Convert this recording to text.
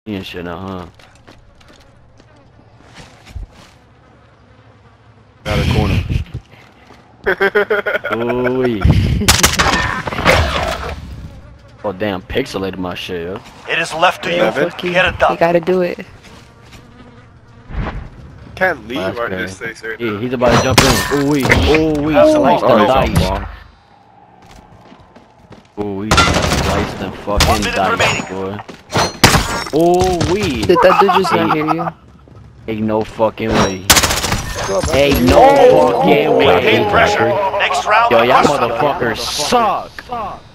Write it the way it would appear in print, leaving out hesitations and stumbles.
and shit now, huh? Out of the corner. Ooh. Oh damn, pixelated my shit, yo. It is left to you. Fucking, Get it done. you gotta do it. Can't leave That's right crazy. this place right Yeah, now. he's about to jump in. Ooh-wee. Ooh-wee. Slice them dice. Ooh-wee. Slice them fucking 1 minute dice, remaining. boy. Ooh-wee. Did that dude just not hear you? Ain't no fucking way. Ain't no fucking way. Maintain pressure. Next round. Yo, y'all crush them. motherfuckers suck.